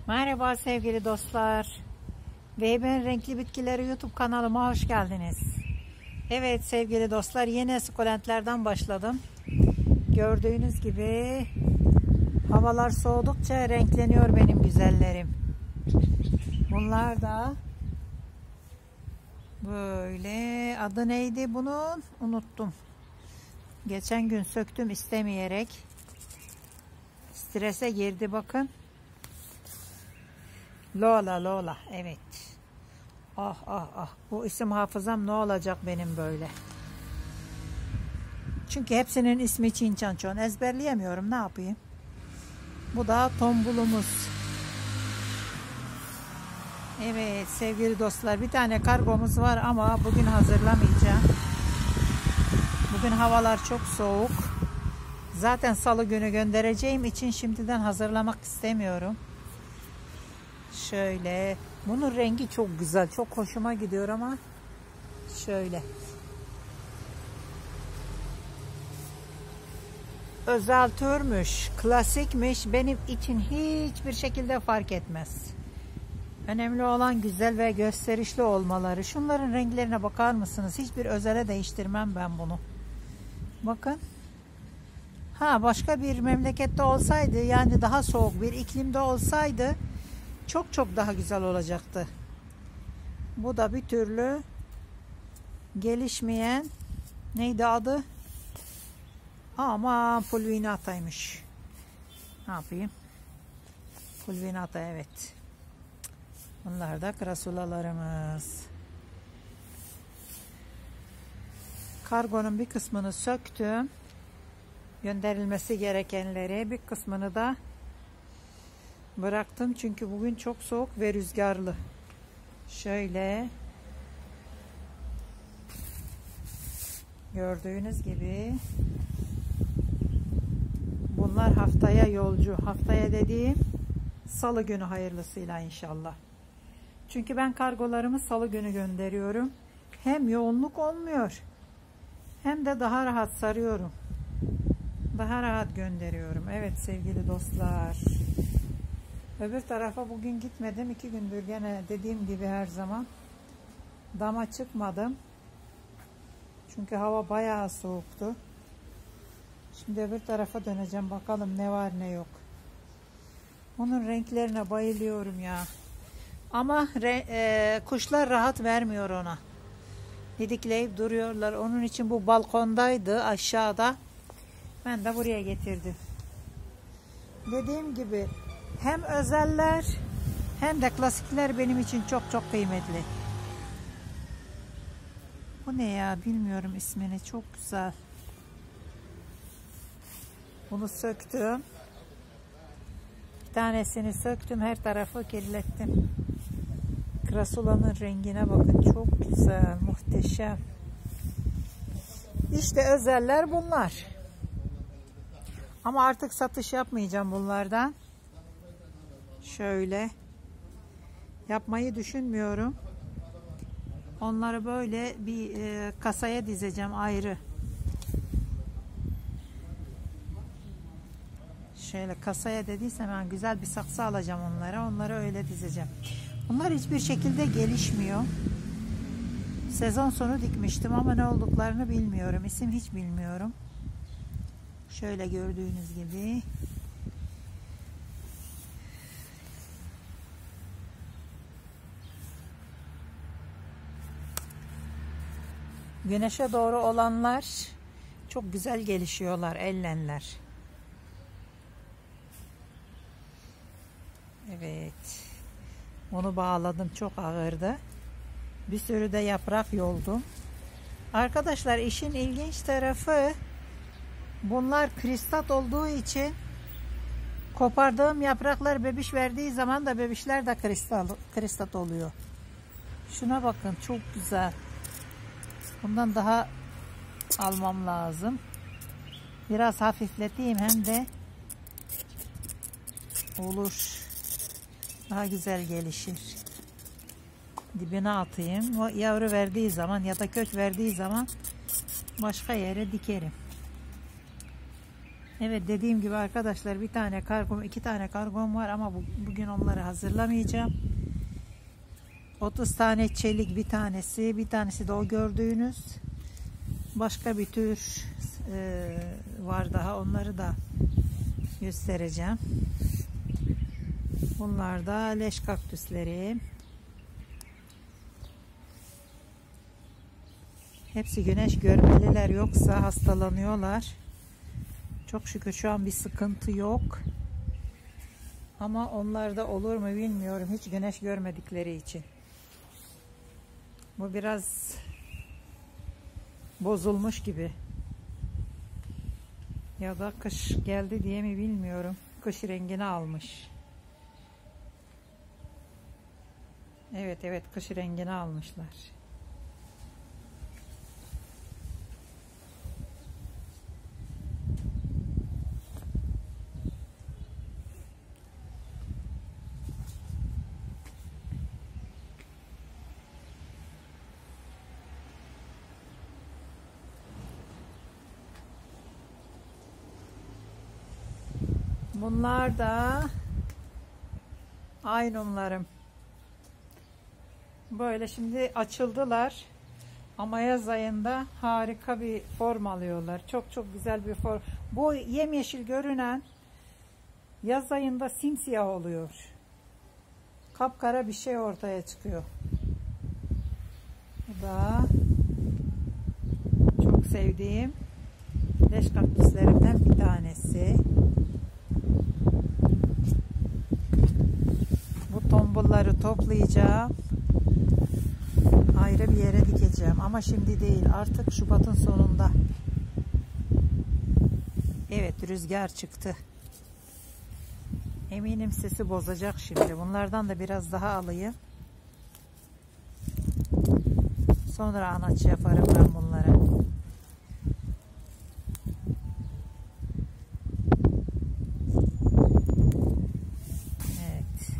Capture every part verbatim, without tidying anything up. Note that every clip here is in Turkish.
Merhaba sevgili dostlar. Veyben Renkli Bitkileri YouTube kanalıma hoş geldiniz. Evet sevgili dostlar, yeni sukulentlerden başladım. Gördüğünüz gibi havalar soğudukça renkleniyor benim güzellerim. Bunlar da böyle, adı neydi bunun? Unuttum. Geçen gün söktüm istemeyerek. Strese girdi bakın. Lola Lola, evet. Ah ah ah, bu isim hafızam ne olacak benim böyle. Çünkü hepsinin ismi Çin Çan Çon, ezberleyemiyorum, ne yapayım. Bu da tombulumuz. Evet sevgili dostlar, bir tane kargomuz var ama bugün hazırlamayacağım. Bugün havalar çok soğuk. Zaten salı günü göndereceğim için şimdiden hazırlamak istemiyorum. Şöyle, bunun rengi çok güzel, çok hoşuma gidiyor ama şöyle. Özel türmüş, klasikmiş, benim için hiçbir şekilde fark etmez. Önemli olan güzel ve gösterişli olmaları. Şunların renklerine bakar mısınız? Hiçbir özele değiştirmem ben bunu. Bakın. Ha, başka bir memlekette olsaydı, yani daha soğuk bir iklimde olsaydı çok çok daha güzel olacaktı. Bu da bir türlü gelişmeyen, neydi adı? Ama pulvinataymış. Ne yapayım? Pulvinata, evet. Bunlar da krasulalarımız. Kargonun bir kısmını söktüm. Gönderilmesi gerekenleri, bir kısmını da bıraktım çünkü bugün çok soğuk ve rüzgarlı. Şöyle gördüğünüz gibi bunlar haftaya yolcu. Haftaya dediğim salı günü hayırlısıyla inşallah. Çünkü ben kargolarımı salı günü gönderiyorum. Hem yoğunluk olmuyor hem de daha rahat sarıyorum. Daha rahat gönderiyorum. Evet sevgili dostlar. Öbür tarafa bugün gitmedim. İki gündür gene dediğim gibi her zaman dama çıkmadım. Çünkü hava bayağı soğuktu. Şimdi öbür tarafa döneceğim. Bakalım ne var ne yok. Onun renklerine bayılıyorum ya. Ama re, e, kuşlar rahat vermiyor ona. Didikleyip duruyorlar. Onun için bu balkondaydı aşağıda. Ben de buraya getirdim. Dediğim gibi hem özeller hem de klasikler benim için çok çok kıymetli. Bu ne ya, bilmiyorum ismini, çok güzel. Bunu söktüm. Bir tanesini söktüm, her tarafı kirlettim. Krasulanın rengine bakın, çok güzel, muhteşem. İşte özeller bunlar. Ama artık satış yapmayacağım bunlardan. Şöyle yapmayı düşünmüyorum. Onları böyle bir e, kasaya dizeceğim ayrı. Şöyle kasaya dediysem ben güzel bir saksı alacağım onlara. Onları öyle dizeceğim. Bunlar hiçbir şekilde gelişmiyor. Sezon sonu dikmiştim ama ne olduklarını bilmiyorum. İsim hiç bilmiyorum. Şöyle gördüğünüz gibi. Güneşe doğru olanlar çok güzel gelişiyorlar, ellenler. Evet. Onu bağladım, çok ağırdı. Bir sürü de yaprak yoldum. Arkadaşlar işin ilginç tarafı, bunlar kristat olduğu için kopardığım yapraklar bebiş verdiği zaman da bebişler de kristal, kristat oluyor. Şuna bakın, çok güzel. Bundan daha almam lazım. Biraz hafifleteyim hem de olur. Daha güzel gelişir. Dibine atayım. O yavru verdiği zaman ya da kök verdiği zaman başka yere dikerim. Evet, dediğim gibi arkadaşlar, bir tane kargom, iki tane kargom var ama bu, bugün onları hazırlamayacağım. otuz tane çelik bir tanesi, bir tanesi de o gördüğünüz. Başka bir tür e, var daha, onları da göstereceğim. Bunlar da leş kaktüsleri. Hepsi güneş görmeliler, yoksa hastalanıyorlar. Çok şükür şu an bir sıkıntı yok. Ama onlarda olur mu bilmiyorum, hiç güneş görmedikleri için. Bu biraz bozulmuş gibi. Ya da kış geldi diye mi bilmiyorum. Kış rengini almış. Evet evet, kış rengini almışlar. Bunlar da aynumlarım. Böyle şimdi açıldılar. Ama yaz ayında harika bir form alıyorlar. Çok çok güzel bir form. Bu yemyeşil görünen yaz ayında simsiyah oluyor. Kapkara bir şey ortaya çıkıyor. Bu da çok sevdiğim leş kaktüslerimden bir tanesi. Bu tombulları toplayacağım. Ayrı bir yere dikeceğim. Ama şimdi değil. Artık Şubat'ın sonunda. Evet, rüzgar çıktı. Eminim sesi bozacak şimdi. Bunlardan da biraz daha alayım. Sonra anaç yaparım ben bunlara. Evet.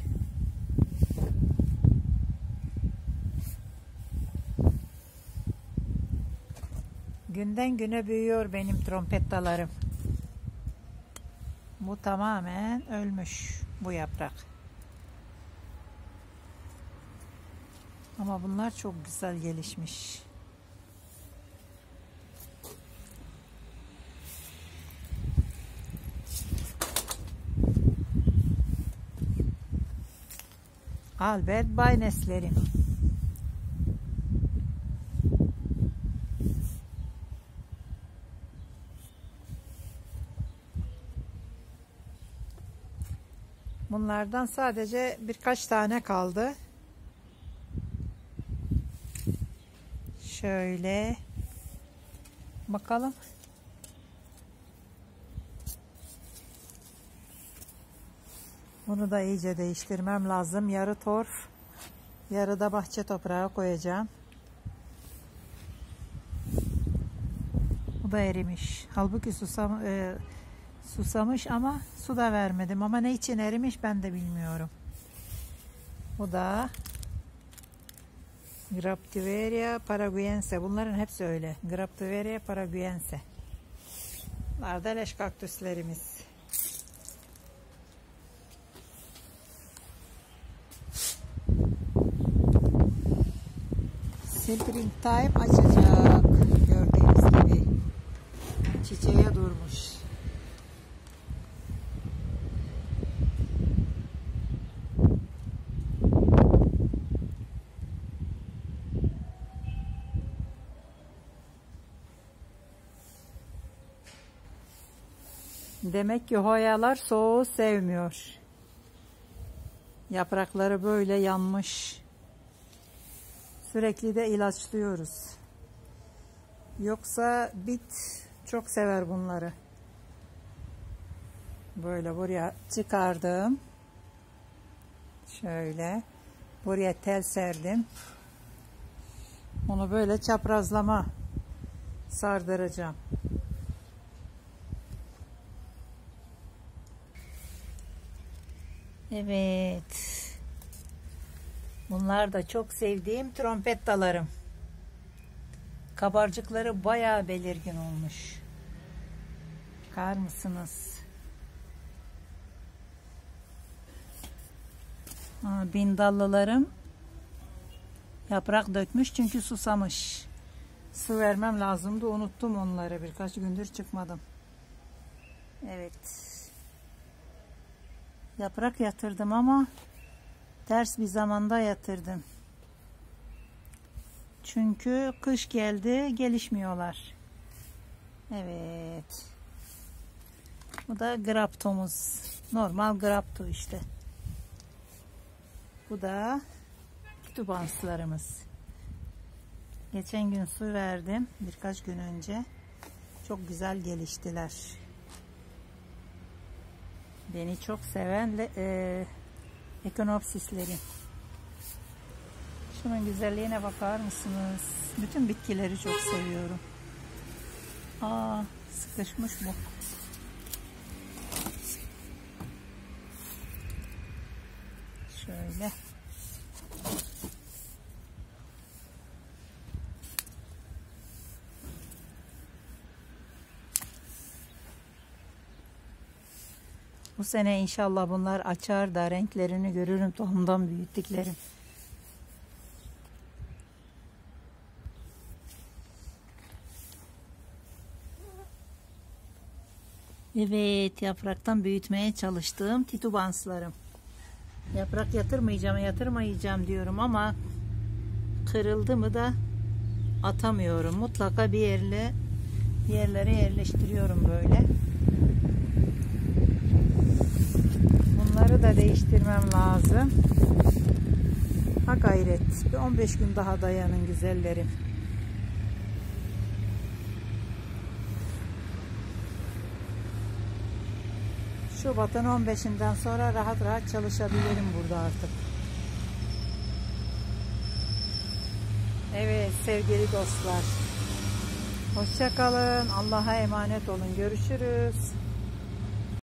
Günden güne büyüyor benim trompettalarım. Bu tamamen ölmüş bu yaprak. Ama bunlar çok güzel gelişmiş. Albert Bayneslerim. Bunlardan sadece birkaç tane kaldı. Şöyle bakalım. Bunu da iyice değiştirmem lazım. Yarı torf, yarı da bahçe toprağı koyacağım. Bu da erimiş. Halbuki susam, e, susamış ama su da vermedim. Ama ne için erimiş ben de bilmiyorum. Bu da Graptiveria paraguense. Bunların hepsi öyle. Graptiveria paraguense. Bunlar da leş kaktüslerimiz. Springtime açacak. Gördüğünüz gibi. Çiçeğe durmuş. Demek ki hoyalar soğuğu sevmiyor. Yaprakları böyle yanmış. Sürekli de ilaçlıyoruz. Yoksa bit çok sever bunları. Böyle buraya çıkardım. Şöyle. Buraya tel serdim. Onu böyle çaprazlama sardıracağım. Evet. Bunlar da çok sevdiğim trompettalarım. Kabarcıkları bayağı belirgin olmuş. Bakar mısınız? Ha, bindallılarım yaprak dökmüş çünkü susamış. Su vermem lazımdı. Unuttum onları. Birkaç gündür çıkmadım. Evet. Yaprak yatırdım ama ters bir zamanda yatırdım. Çünkü kış geldi, gelişmiyorlar. Evet. Bu da graptomuz. Normal grapto işte. Bu da tübanslarımız. Geçen gün su verdim. Birkaç gün önce. Çok güzel geliştiler. Beni çok seven e, ekonopsislerim. Şunun güzelliğine bakar mısınız? Bütün bitkileri çok seviyorum. Aa, sıkışmış bu. Şöyle. Bu sene inşallah bunlar açar da renklerini görürüm, tohumdan büyüttüklerim. Evet, yapraktan büyütmeye çalıştığım titubanslarım. Yaprak yatırmayacağım, yatırmayacağım diyorum ama kırıldı mı da atamıyorum. Mutlaka bir yerle bir yerlere yerleştiriyorum böyle. Bunları da değiştirmem lazım. Ha gayret. Bir on beş gün daha dayanın güzellerim. Şubat'ın on beşinden sonra rahat rahat çalışabilirim burada artık. Evet sevgili dostlar. Hoşça kalın. Allah'a emanet olun. Görüşürüz.